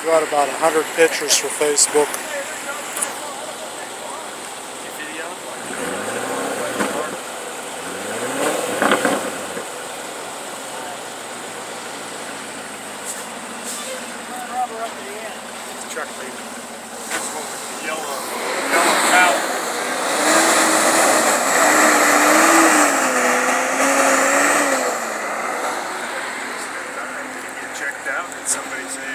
got about 100 pictures for Facebook. Truck leaving. The yellow cow. Checked out and somebody said